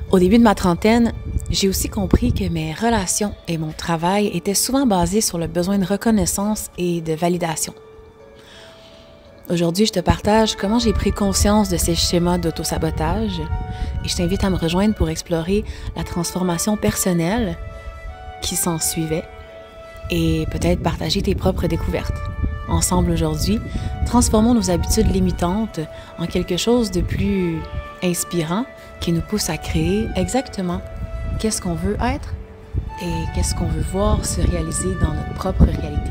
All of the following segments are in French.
Au début de ma trentaine, j'ai aussi compris que mes relations et mon travail étaient souvent basés sur le besoin de reconnaissance et de validation. Aujourd'hui, je te partage comment j'ai pris conscience de ces schémas d'autosabotage et je t'invite à me rejoindre pour explorer la transformation personnelle qui s'en suivait et peut-être partager tes propres découvertes. Ensemble aujourd'hui, transformons nos habitudes limitantes en quelque chose de plus inspirant qui nous pousse à créer exactement qu'est-ce qu'on veut être et qu'est-ce qu'on veut voir se réaliser dans notre propre réalité.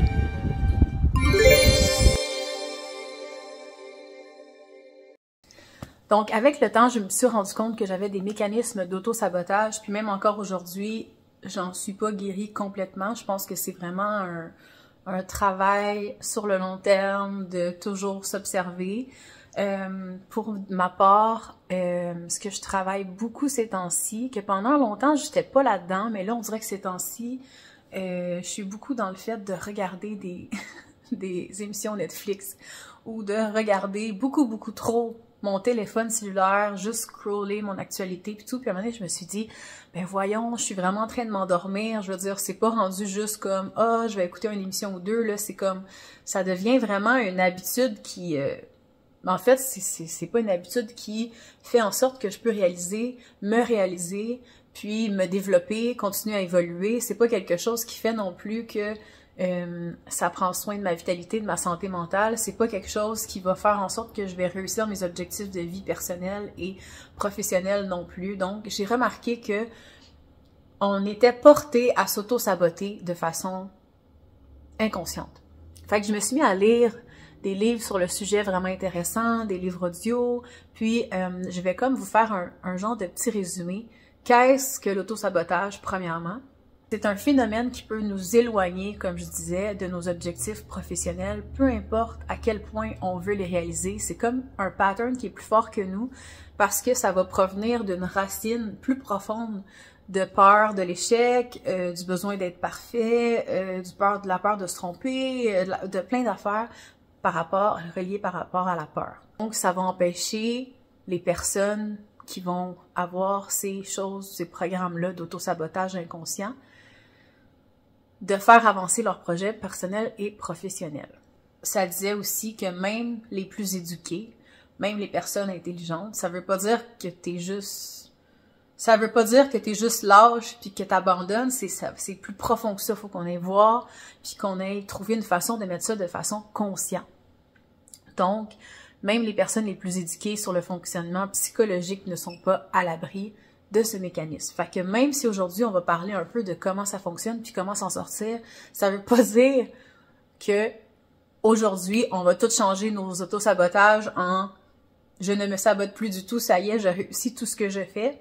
Donc, avec le temps, je me suis rendu compte que j'avais des mécanismes d'auto-sabotage, puis même encore aujourd'hui, j'en suis pas guérie complètement. Je pense que c'est vraiment un travail sur le long terme de toujours s'observer. Pour ma part, ce que je travaille beaucoup ces temps-ci, que pendant longtemps, j'étais pas là-dedans, mais là, on dirait que ces temps-ci, je suis beaucoup dans le fait de regarder des émissions Netflix ou de regarder beaucoup trop mon téléphone cellulaire, juste scroller mon actualité puis tout. Puis à un moment donné, je me suis dit, ben voyons, je suis vraiment en train de m'endormir. Je veux dire, c'est pas rendu juste comme, je vais écouter une émission ou deux. Là, c'est comme, ça devient vraiment une habitude qui, en fait, c'est pas une habitude qui fait en sorte que je peux me réaliser, puis me développer, continuer à évoluer. C'est pas quelque chose qui fait non plus que ça prend soin de ma vitalité, de ma santé mentale. C'est pas quelque chose qui va faire en sorte que je vais réussir mes objectifs de vie personnelle et professionnelle non plus. Donc, j'ai remarqué que on était porté à s'auto-saboter de façon inconsciente. Fait que je me suis mis à lire des livres sur le sujet vraiment intéressants, des livres audio, puis je vais comme vous faire un genre de petit résumé. Qu'est-ce que l'auto-sabotage, premièrement? C'est un phénomène qui peut nous éloigner, comme je disais, de nos objectifs professionnels, peu importe à quel point on veut les réaliser. C'est comme un pattern qui est plus fort que nous parce que ça va provenir d'une racine plus profonde de peur de l'échec, du besoin d'être parfait, de la peur de se tromper, de plein d'affaires reliées par rapport à la peur. Donc, ça va empêcher les personnes qui vont avoir ces programmes-là d'auto-sabotage inconscient, de faire avancer leurs projets personnels et professionnels. Ça disait aussi que même les plus éduqués, même les personnes intelligentes, ça veut pas dire que t'es juste lâche puis que t'abandonnes, c'est plus profond que ça. Faut qu'on aille voir puis qu'on ait trouvé une façon de mettre ça de façon consciente. Donc, même les personnes les plus éduquées sur le fonctionnement psychologique ne sont pas à l'abri de ce mécanisme. Fait que même si aujourd'hui on va parler un peu de comment ça fonctionne puis comment s'en sortir, ça veut pas dire que aujourd'hui on va tout changer nos auto-sabotages en je ne me sabote plus du tout, ça y est, je réussis tout ce que je fais.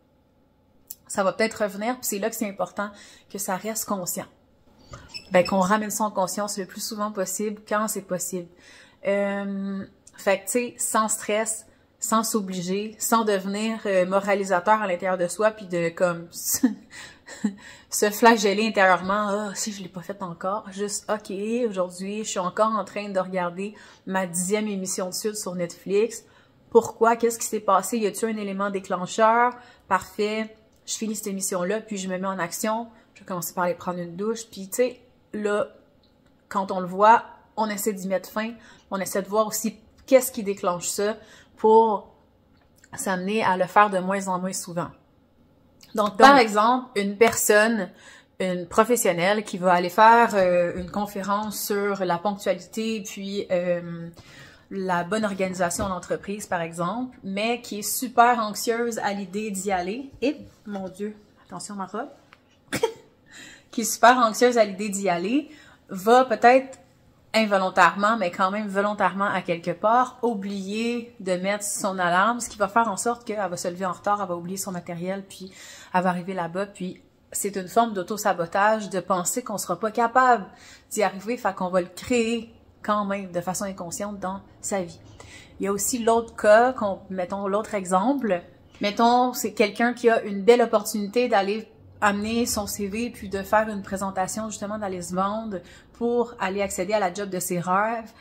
Ça va peut-être revenir, puis c'est là que c'est important que ça reste conscient. Ben qu'on ramène ça en conscience le plus souvent possible quand c'est possible. Fait que tu sais, sans stress, sans s'obliger, sans devenir moralisateur à l'intérieur de soi, puis de comme se flageller intérieurement. Si je l'ai pas fait encore, juste ok, aujourd'hui, je suis encore en train de regarder ma 10e émission de suite sur Netflix. Pourquoi? Qu'est-ce qui s'est passé? Y a-t-il un élément déclencheur? Parfait. Je finis cette émission-là, puis je me mets en action. Je vais commencer par aller prendre une douche, puis tu sais, là, quand on le voit, on essaie d'y mettre fin. On essaie de voir aussi qu'est-ce qui déclenche ça pour s'amener à le faire de moins en moins souvent. Donc par exemple, une professionnelle qui va aller faire une conférence sur la ponctualité puis la bonne organisation en entreprise, par exemple, mais qui est super anxieuse à l'idée d'y aller. Et, mon Dieu, attention ma robe. Qui est super anxieuse à l'idée d'y aller, va peut-être involontairement, mais quand même volontairement à quelque part, oublier de mettre son alarme, ce qui va faire en sorte qu'elle va se lever en retard, elle va oublier son matériel, puis elle va arriver là-bas, puis c'est une forme d'auto-sabotage de penser qu'on sera pas capable d'y arriver, fait qu'on va le créer quand même de façon inconsciente dans sa vie. Il y a aussi l'autre cas, mettons l'autre exemple, mettons c'est quelqu'un qui a une belle opportunité d'aller amener son CV puis de faire une présentation justement d'aller se vendre pour aller accéder à la job de ses rêves,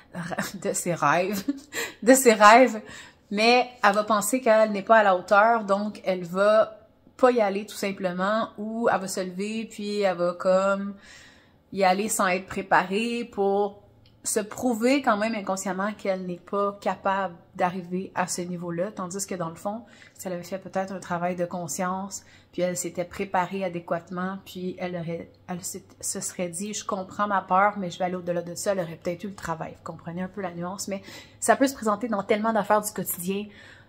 mais elle va penser qu'elle n'est pas à la hauteur, donc elle va pas y aller tout simplement, ou elle va se lever puis elle va comme y aller sans être préparée pour se prouver quand même inconsciemment qu'elle n'est pas capable d'arriver à ce niveau-là, tandis que dans le fond, si elle avait fait peut-être un travail de conscience, puis elle s'était préparée adéquatement, puis elle se serait dit, je comprends ma peur, mais je vais aller au-delà de ça, elle aurait peut-être eu le travail. Vous comprenez un peu la nuance, mais ça peut se présenter dans tellement d'affaires du quotidien,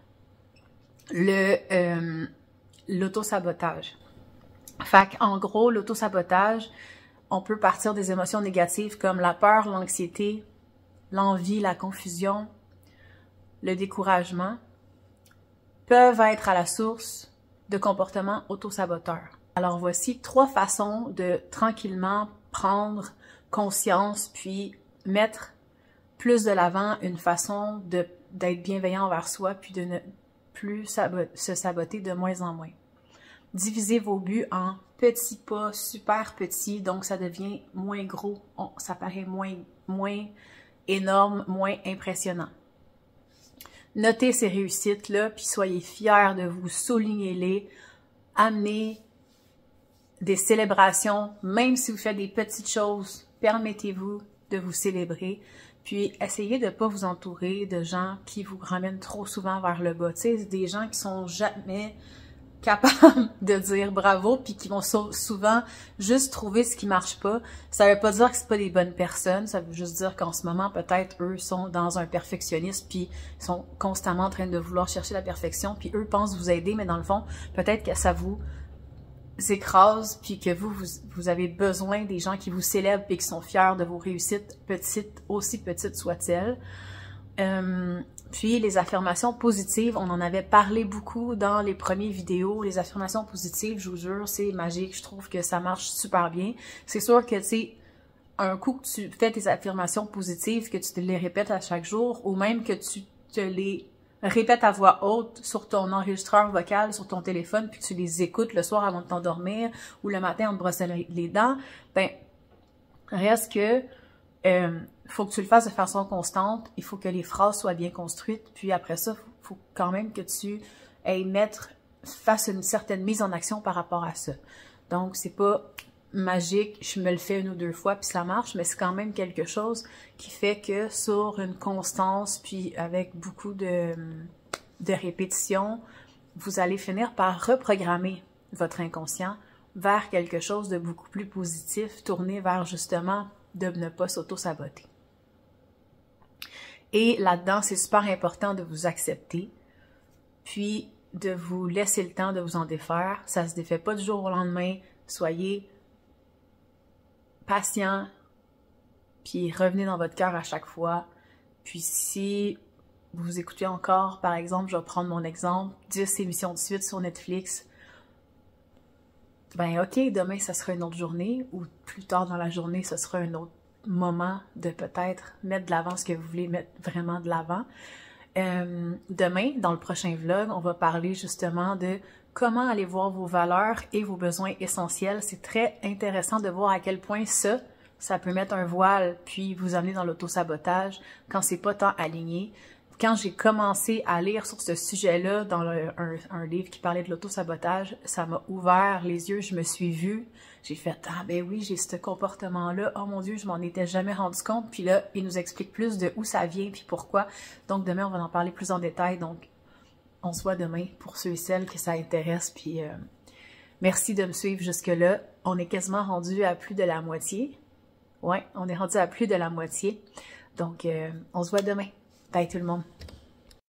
l'auto-sabotage. Fait qu'en gros, l'auto-sabotage, on peut partir des émotions négatives comme la peur, l'anxiété, l'envie, la confusion, le découragement, peuvent être à la source de comportements auto-saboteurs. Alors voici 3 façons de tranquillement prendre conscience puis mettre plus de l'avant une façon d'être bienveillant envers soi puis de ne plus se saboter de moins en moins. Divisez vos buts en petits pas, super petits, donc ça devient moins gros, ça paraît moins énorme, moins impressionnant. Notez ces réussites-là, puis soyez fiers de vous, soulignez-les, amenez des célébrations, même si vous faites des petites choses, permettez-vous de vous célébrer, puis essayez de ne pas vous entourer de gens qui vous ramènent trop souvent vers le bas. Tu sais, des gens qui sont jamais capables de dire bravo, puis qui vont souvent juste trouver ce qui marche pas. Ça veut pas dire que c'est pas des bonnes personnes, ça veut juste dire qu'en ce moment, peut-être, eux sont dans un perfectionnisme, puis sont constamment en train de vouloir chercher la perfection, puis eux pensent vous aider, mais dans le fond, peut-être que ça vous écrase, puis que vous avez besoin des gens qui vous célèbrent et qui sont fiers de vos réussites, petites, aussi petites soient-elles. Puis les affirmations positives, on en avait parlé beaucoup dans les premières vidéos. Les affirmations positives, je vous jure, c'est magique. Je trouve que ça marche super bien. C'est sûr que, tu sais, un coup que tu fais tes affirmations positives, que tu te les répètes à chaque jour, ou même que tu te les répètes à voix haute sur ton enregistreur vocal, sur ton téléphone, puis que tu les écoutes le soir avant de t'endormir, ou le matin en te brossant les dents, ben, reste que faut que tu le fasses de façon constante, il faut que les phrases soient bien construites, puis après ça, faut quand même que tu fasses une certaine mise en action par rapport à ça. Donc, c'est pas magique, je me le fais 1 ou 2 fois, puis ça marche, mais c'est quand même quelque chose qui fait que sur une constance, puis avec beaucoup de répétitions, vous allez finir par reprogrammer votre inconscient vers quelque chose de beaucoup plus positif, tourné vers justement de ne pas s'auto-saboter. Et là-dedans, c'est super important de vous accepter, puis de vous laisser le temps de vous en défaire. Ça se défait pas du jour au lendemain. Soyez patient, puis revenez dans votre cœur à chaque fois. Puis si vous écoutez encore, par exemple, je vais prendre mon exemple, 10 émissions de suite sur Netflix, ben ok, demain, ça sera une autre journée, ou plus tard dans la journée, ce sera un autre moment de peut-être mettre de l'avant ce que vous voulez mettre vraiment de l'avant. Demain, dans le prochain vlog, on va parler justement de comment aller voir vos valeurs et vos besoins essentiels. C'est très intéressant de voir à quel point ça peut mettre un voile puis vous amener dans l'auto-sabotage quand c'est pas tant aligné. Quand j'ai commencé à lire sur ce sujet-là dans un livre qui parlait de l'auto-sabotage, ça m'a ouvert les yeux, je me suis vue. J'ai fait « Ah ben oui, j'ai ce comportement-là. Oh mon Dieu, je m'en étais jamais rendu compte. » Puis là, il nous explique plus de où ça vient puis pourquoi. Donc demain, on va en parler plus en détail. Donc, on se voit demain pour ceux et celles que ça intéresse. Puis merci de me suivre jusque-là. On est quasiment rendu à plus de la moitié. Ouais, on est rendu à plus de la moitié. Donc, on se voit demain. Bye tout le monde.